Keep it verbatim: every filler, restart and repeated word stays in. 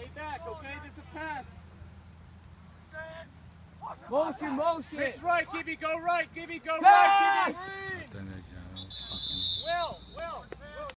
Stay back, okay? This is a pass. Motion, motion. It's right, Gibby, go right, Gibby, go Pass! right, Gibby.